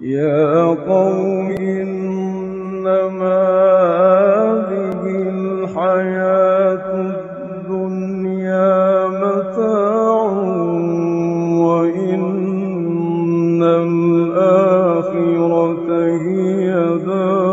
يا قوم إنما هذه الحياة الدنيا متاع وإن الآخرة هي دار